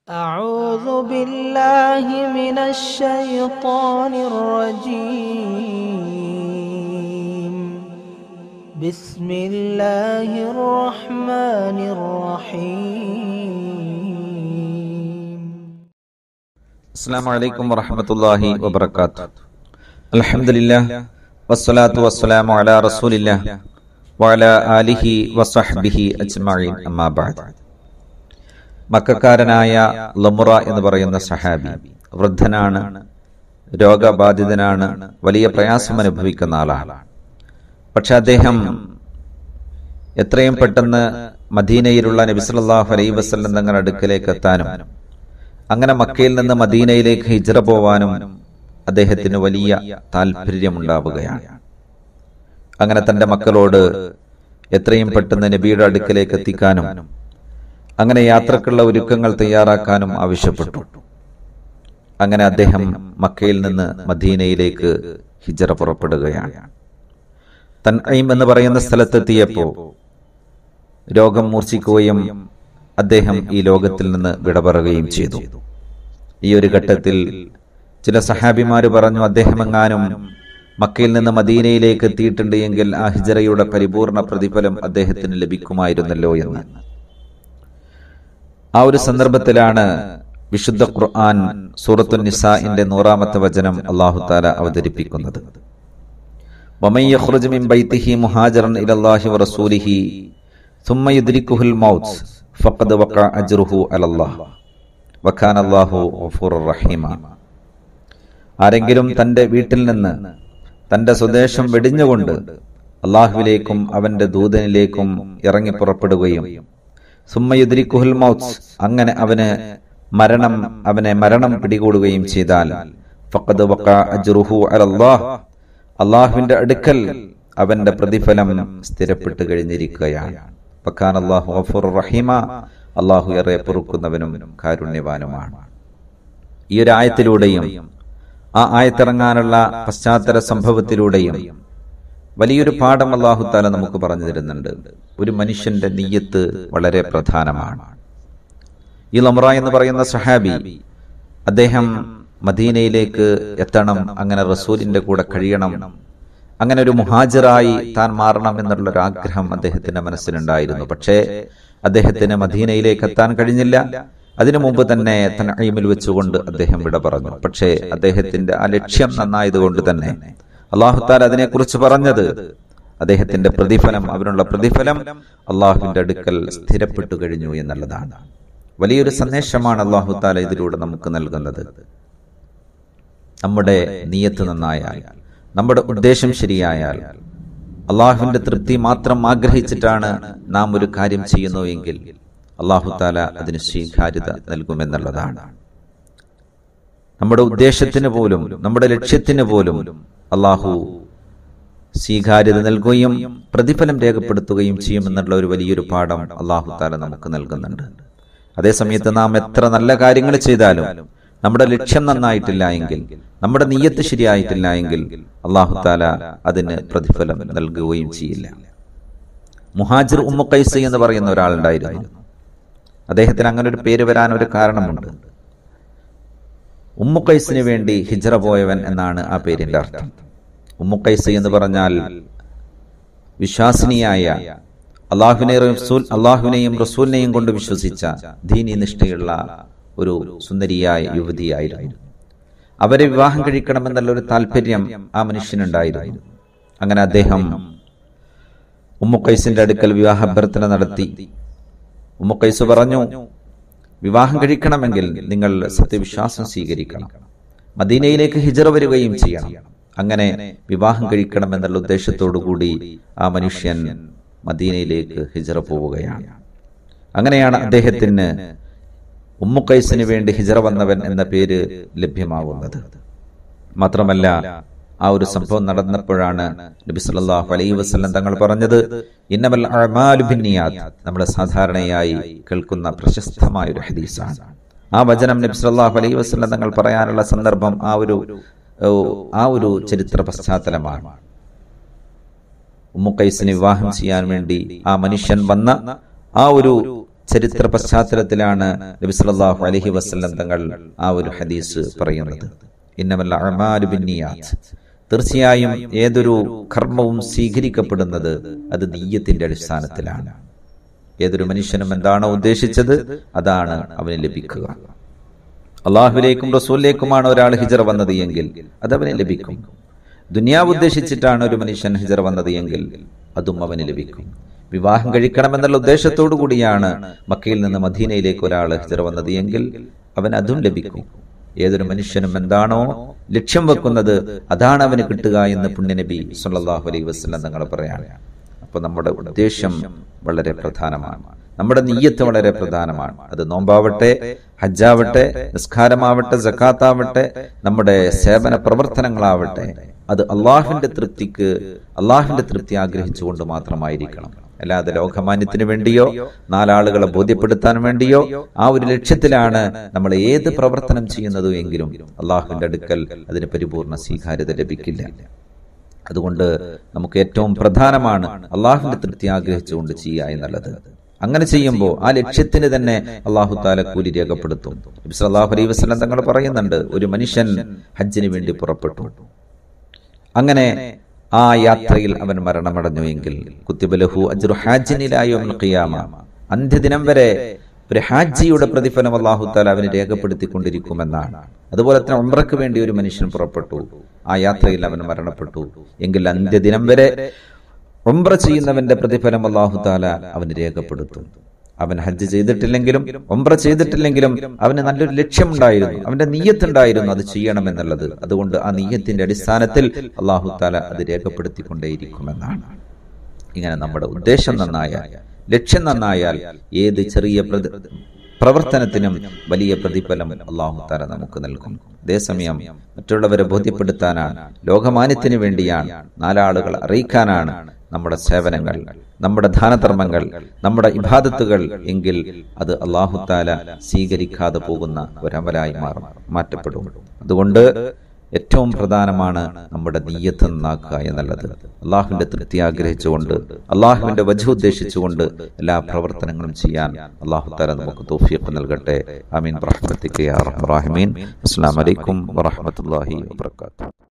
أعوذ بالله من الشيطان الرجيم بسم الله الرحمن الرحيم അസ്സലാമു അലൈക്കും വറഹ്മത്തുള്ളാഹി വബറകാതുഹു. അൽഹംദുലില്ലാഹ് വസ്സലാത്തു വസ്സലാമു അലാ റസൂലില്ലാഹ് വഅലാ ആലിഹി വസ്വഹ്ബിഹി അജ്മഈൻ. അമ്മാ ബഅദ്. മക്കക്കാരനായ ലമുറ എന്ന് പറയുന്ന സഹാബി വൃദ്ധനാണ്, രോഗബാധിതനാണ്, വലിയ പ്രയാസം അനുഭവിക്കുന്ന ആളാണ്. പക്ഷെ അദ്ദേഹം എത്രയും പെട്ടെന്ന് മദീനയിലുള്ള നബി സല്ലല്ലാഹു അലൈഹി വസല്ലം തങ്ങളുടെ അടുക്കലേക്ക് എത്താനും അങ്ങനെ മക്കയിൽ നിന്ന് മദീനയിലേക്ക് ഹിജ്റ പോവാനും അദ്ദേഹത്തിന് വലിയ താല്പര്യമുണ്ടാവുകയാണ്. അങ്ങനെ തന്റെ മക്കളോട് എത്രയും പെട്ടെന്ന് നബിയുടെ അടുക്കലേക്ക് എത്തിക്കാനും അങ്ങനെ യാത്രക്കുള്ള ഒരുക്കങ്ങൾ തയ്യാറാക്കാനും ആവശ്യപ്പെട്ടു. അങ്ങനെ അദ്ദേഹം മക്കയിൽ നിന്ന് മദീനയിലേക്ക് ഹിജ്റ പുറപ്പെടുകയാണ്. തൻഈം എന്ന് പറയുന്ന സ്ഥലത്തെത്തിയപ്പോൾ രോഗം മൂർച്ഛിക്കുകയും അദ്ദേഹം ഈ ലോകത്തിൽ നിന്ന് വിട പറയുകയും ചെയ്തു. ഈ ഒരു ഘട്ടത്തിൽ ചില സഹാബിമാര് പറഞ്ഞു, അദ്ദേഹം എങ്ങാനും മക്കയിൽ നിന്ന് മദീനയിലേക്ക് എത്തിയിട്ടുണ്ട് എങ്കിൽ ആ ഹിജ്റയുടെ പരിപൂർണ പ്രതിഫലം അദ്ദേഹത്തിന് ലഭിക്കുമായിരുന്നല്ലോ എന്ന്. ആ ഒരു സന്ദർഭത്തിലാണ് വിശുദ്ധ ഖുർആൻ സൂറത്തുൻ നിസാഇന്റെ 100-ാമത്തെ വചനം അല്ലാഹു തആല അവതരിപ്പിക്കുന്നത്. വമൻ യഖ്റുജു മിൻ ബൈതിഹി മുഹാജിറൻ ഇലല്ലാഹി വറസൂലിഹി ثم يدركه الموت فقد وقع أجره على الله وكان الله غفورا رحيما. ആരെങ്കിലും തന്റെ വീട്ടിൽ നിന്ന് തന്റെ സ്വദേശം വെടിഞ്ഞുകൊണ്ട് അള്ളാഹുവിലേക്കും അവന്റെ ദൂതനിലേക്കും ഇറങ്ങി പുറപ്പെടുകയും സുമ്മ യുദ്രിക്കുഹുൽ മൗത്ത്, അങ്ങനെ അവനെ മരണം പിടികൂടുകയും ചെയ്താൽ ഫഖദ് വഖഅ അജ്റുഹു അലല്ലാഹ്, അള്ളാഹുവിന്റെ അടുക്കൽ അവന്റെ പ്രതിഫലം സ്ഥിരപ്പെട്ട് കഴിഞ്ഞിരിക്കുകയാണ്. വകാനല്ലാഹു ഗഫൂറുർ റഹീമ, അള്ളാഹു ഏറെ പൊറുക്കുന്നവനും കാരുണ്യവാനുമാണ്. ഈ ഒരു ആയത്തിലൂടെയും ആ ആയത്തിറങ്ങാനുള്ള പശ്ചാത്തല സംഭവത്തിലൂടെയും വലിയൊരു പാഠം അല്ലാഹു തആല നമുക്ക് പറഞ്ഞു തരുന്നുണ്ട്. ഒരു മനുഷ്യന്റെ നിയ്യത്ത് വളരെ പ്രധാനമാണ്. ഈ ലമുറ എന്ന് പറയുന്ന സഹാബി അദ്ദേഹം മദീനയിലേക്ക് എത്തണം, അങ്ങനെ റസൂലിന്റെ കൂടെ കഴിയണം, അങ്ങനെ ഒരു മുഹാജിറായി താൻ മാറണം എന്നുള്ളൊരു ആഗ്രഹം അദ്ദേഹത്തിന്റെ മനസ്സിലുണ്ടായിരുന്നു. പക്ഷേ അദ്ദേഹത്തിന് മദീനയിലേക്ക് എത്താൻ കഴിഞ്ഞില്ല. അതിനു മുമ്പ് തന്നെ തൻഈമിൽ വെച്ചുകൊണ്ട് അദ്ദേഹം വിട പറഞ്ഞു. പക്ഷേ അദ്ദേഹത്തിന്റെ ആ ലക്ഷ്യം നന്നായതുകൊണ്ട് തന്നെ അല്ലാഹു തആല അതിനെക്കുറിച്ച് പറഞ്ഞത് അദ്ദേഹത്തിന്റെ പ്രതിഫലം, അവനുള്ള പ്രതിഫലം അള്ളാഹുവിന്റെ അടുക്കൽ സ്ഥിരപ്പെട്ടു കഴിഞ്ഞു എന്നുള്ളതാണ്. വലിയൊരു സന്ദേശമാണ് അല്ലാഹു തആല ഇതിലൂടെ നമുക്ക് നൽകുന്നത്. നമ്മുടെ നിയ്യത്ത് നന്നായാൽ, നമ്മുടെ ഉദ്ദേശം ശരിയായാൽ, അള്ളാഹുവിന്റെ തൃപ്തി മാത്രം ആഗ്രഹിച്ചിട്ടാണ് നാം ഒരു കാര്യം ചെയ്യുന്നുവെങ്കിൽ അല്ലാഹു തആല അതിന് സ്വീകാര്യത നൽകുമെന്നുള്ളതാണ്. നമ്മുടെ ഉദ്ദേശത്തിന് പോലും, നമ്മുടെ ലക്ഷ്യത്തിന് പോലും അല്ലാഹു സ്വീകാര്യത നൽകുകയും പ്രതിഫലം രേഖപ്പെടുത്തുകയും ചെയ്യുമെന്നുള്ള ഒരു വലിയൊരു പാഠം അല്ലാഹു തആല നമുക്ക് നൽകുന്നുണ്ട്. അതേസമയത്ത് നാം എത്ര നല്ല കാര്യങ്ങൾ ചെയ്താലും നമ്മുടെ ലക്ഷ്യം നന്നായിട്ടില്ല എങ്കിൽ, നമ്മുടെ നിയ്യത്ത് ശരിയായിട്ടില്ല എങ്കിൽ അല്ലാഹു തആല അതിന് പ്രതിഫലം നൽകുകയും ചെയ്യില്ല. മുഹാജിർ ഉമ്മു ഖൈസ് എന്ന് പറയുന്ന ഒരാളുണ്ടായിരുന്നു. അദ്ദേഹത്തിന് അങ്ങനെ ഒരു പേര് വരാൻ ഒരു കാരണമുണ്ട്. ഉമ്മു ഖൈസിന് വേണ്ടി ഹിജ്റ പോയവൻ എന്നാണ് ആ പേരിന്റെ അർത്ഥം. ഉമ്മു ഖൈസ് എന്ന് പറഞ്ഞാൽ വിശ്വാസിനിയായ, അള്ളാഹുവിനെയും റസൂലിനെയും കൊണ്ട് വിശ്വസിച്ച ദീനി നിഷ്ഠയുള്ള ഒരു സുന്ദരിയായ യുവതിയായിരുന്നു. അവരെ വിവാഹം കഴിക്കണമെന്നുള്ള ഒരു താല്പര്യം ആ മനുഷ്യനുണ്ടായിരുന്നു. അങ്ങനെ അദ്ദേഹം ഉമ്മു ഖൈസിന്റെ അടുക്കൽ വിവാഹാഭ്യർത്ഥന നടത്തി. ഉമ്മു ഖൈസ് പറഞ്ഞു, വിവാഹം കഴിക്കണമെങ്കിൽ നിങ്ങൾ സത്യവിശ്വാസം സ്വീകരിക്കണം, മദീനയിലേക്ക് ഹിജ്റ വരികയും ചെയ്യണം. അങ്ങനെ വിവാഹം കഴിക്കണം എന്നുള്ള ഉദ്ദേശത്തോടു കൂടി ആ മനുഷ്യൻ മദീനയിലേക്ക് ഹിജ്റ പോവുകയാണ്. അങ്ങനെയാണ് അദ്ദേഹത്തിന് ഉമ്മു ഖൈസിന് വേണ്ടി ഹിജ്റ വന്നവൻ എന്ന പേര് ലഭ്യമാവുന്നത്. മാത്രമല്ല, ആ ഒരു സംഭവം നടന്നപ്പോഴാണ് നബി സല്ലല്ലാഹു അലൈഹി വസല്ലം തങ്ങൾ പറഞ്ഞത്, ഇന്നമൽ അഅ്മാലു ബിന്നിയാത്ത്. നമ്മൾ സാധാരണയായി കേൾക്കുന്ന പ്രശസ്തമായ ഒരു ഹദീസാണ്. ആ വചനം നബി സല്ലല്ലാഹു അലൈഹി വസല്ലം തങ്ങൾ പറയാനുള്ള സന്ദർഭം ആ ഒരു ചരിത്ര പശ്ചാത്തലമാണ്. ഉമ്മു ഖൈസിനെ വിവാഹം ചെയ്യാൻ വേണ്ടി ആ മനുഷ്യൻ വന്ന ആ ഒരു ചരിത്ര പശ്ചാത്തലത്തിലാണ് നബി സല്ലല്ലാഹു അലൈഹി വസല്ലം തങ്ങൾ ആ ഒരു ഹദീസ് പറയുന്നത്. ഇന്നമൽ അഅ്മാലു ബിന്നിയാത്ത്, തീർച്ചയായും ഏതൊരു കർമ്മവും സ്വീകരിക്കപ്പെടുന്നത് അത് നിയ്യത്തിന്റെ അടിസ്ഥാനത്തിലാണ്. ഏതൊരു മനുഷ്യനും എന്താണോ ഉദ്ദേശിച്ചത് അതാണ് അവന് ലഭിക്കുക. അള്ളാഹുവിലേക്കും റസൂലിലേക്കുമാണ് ഒരാൾ ഹിജറ വന്നത് എങ്കിൽ അത് അവന് ലഭിക്കും. ദുനിയാവ് ഉദ്ദേശിച്ചിട്ടാണ് ഒരു മനുഷ്യൻ ഹിജറ വന്നത് എങ്കിൽ അതും അവന് ലഭിക്കും. വിവാഹം കഴിക്കണമെന്നുള്ള ഉദ്ദേശത്തോടു കൂടിയാണ് മക്കയിൽ നിന്ന് മദീനയിലേക്ക് ഒരാൾ ഹിജറ വന്നത് എങ്കിൽ അവൻ അതും ലഭിക്കും. ഏതൊരു മനുഷ്യനും എന്താണോ ലക്ഷ്യം വെക്കുന്നത് അതാണ് അവന് കിട്ടുക എന്ന് പുണ്യനബി സല്ലല്ലാഹു അലൈഹി വസല്ലം തങ്ങൾ പറയാണ്. അപ്പോൾ നമ്മുടെ ഉദ്ദേശം വളരെ പ്രധാനമാണ്, നമ്മുടെ നിയ്യത്ത് വളരെ പ്രധാനമാണ്. അത് നോമ്പാവട്ടെ, ഹജ്ജാവട്ടെ, നിസ്കാരമാവട്ടെ, സക്കാത്താവട്ടെ, നമ്മുടെ സേവന പ്രവർത്തനങ്ങളാവട്ടെ, അത് അള്ളാഹുവിന്റെ തൃപ്തി ആഗ്രഹിച്ചുകൊണ്ട് മാത്രമായിരിക്കണം. അല്ലാതെ ലോകമാന്യത്തിന് വേണ്ടിയോ നാലാളുകളെ ബോധ്യപ്പെടുത്താൻ വേണ്ടിയോ ആ ഒരു ലക്ഷ്യത്തിലാണ് നമ്മൾ ഏത് പ്രവർത്തനം ചെയ്യുന്നത് എങ്കിലും അള്ളാഹുവിന്റെ അടുക്കൽ അതിന് പരിപൂർണ സ്വീകാര്യത ലഭിക്കില്ല. അതുകൊണ്ട് നമുക്ക് ഏറ്റവും പ്രധാനമാണ് അള്ളാഹുവിന്റെ തൃപ്തി ആഗ്രഹിച്ചുകൊണ്ട് ചെയ്യുക എന്നുള്ളത്. അങ്ങനെ ചെയ്യുമ്പോൾ ആ ലക്ഷ്യത്തിന് തന്നെ അള്ളാഹു താല കൂലി രേഖപ്പെടുത്തും. നബി സല്ലല്ലാഹു അലൈഹി വസല്ലം തങ്ങൾ പറയുന്നുണ്ട്, ഒരു മനുഷ്യൻ ഹജ്ജിന് വേണ്ടി പുറപ്പെട്ടു, അങ്ങനെ ആ യാത്രയിൽ അവൻ മരണമടഞ്ഞു എങ്കിൽ കുത്തിബലഹു അജ്റു ഹാജിൻ ഇലാ യൗമിൽ ഖിയാമ, അന്ത്യദിനം വരെ ഒരു ഹാജിയുടെ പ്രതിഫലം അല്ലാഹു തആല അവന് രേഖപ്പെടുത്തിക്കൊണ്ടിരിക്കുമെന്നാണ്. അതുപോലെ തന്നെ ഉംറയ്ക്ക് വേണ്ടി ഒരു മനുഷ്യൻ പുറപ്പെട്ടു, ആ യാത്രയിൽ അവൻ മരണപ്പെട്ടു എങ്കിൽ അന്ത്യദിനം വരെ ഉംറ ചെയ്യുന്നവന്റെ പ്രതിഫലം അല്ലാഹു തആല അവന് രേഖപ്പെടുത്തും. അവൻ ഹജ്ജ് ചെയ്തിട്ടില്ലെങ്കിലും ഉംറ ചെയ്തിട്ടില്ലെങ്കിലും അവന് നല്ലൊരു ലക്ഷ്യമുണ്ടായിരുന്നു, അവന്റെ നിയ്യത്തുണ്ടായിരുന്നു അത് ചെയ്യണമെന്നുള്ളത്. അതുകൊണ്ട് ആ നിയ്യത്തിന്റെ അടിസ്ഥാനത്തിൽ അല്ലാഹു തആല അത് രേഖപ്പെടുത്തിക്കൊണ്ടേയിരിക്കുമെന്നാണ്. ഇങ്ങനെ നമ്മുടെ ഉദ്ദേശം നന്നായാൽ, ലക്ഷ്യം നന്നായാൽ ഏത് ചെറിയ പ്രവർത്തനത്തിനും വലിയ പ്രതിഫലം അല്ലാഹു തആല നമുക്ക് നൽകും. അതേസമയം മറ്റുള്ളവരെ ബോധ്യപ്പെടുത്താനാണ്, ലോകമാന്യത്തിന് വേണ്ടിയാണ്, നാലാളുകൾ അറിയിക്കാനാണ് നമ്മുടെ സേവനങ്ങൾ, നമ്മുടെ ദാനധർമ്മങ്ങൾ, നമ്മുടെ ഇബാദത്തുകൾ എങ്കിൽ അത് അല്ലാഹു തആല സ്വീകരിക്കാതെ പോകുന്ന ഒരമലായി മാറ്റപ്പെടും. അതുകൊണ്ട് ഏറ്റവും പ്രധാനമാണ് നമ്മുടെ നിയ്യത്ത് നന്നാക്കുക എന്നുള്ളത്. അള്ളാഹുവിന്റെ തൃപ്തി ആഗ്രഹിച്ചുകൊണ്ട്, അള്ളാഹുവിന്റെ വജ്ഹ് ഉദ്ദേശിച്ചുകൊണ്ട് എല്ലാ പ്രവർത്തനങ്ങളും ചെയ്യാൻ അല്ലാഹു തആല നമുക്ക് തൗഫീഖ് നൽകട്ടെ. ആമീൻ. റഹ്മത്തിക യാ അർഹമർ റഹീമീൻ. അസ്സലാമു അലൈക്കും വറഹ്മത്തുള്ളാഹി വബറകാതുഹു.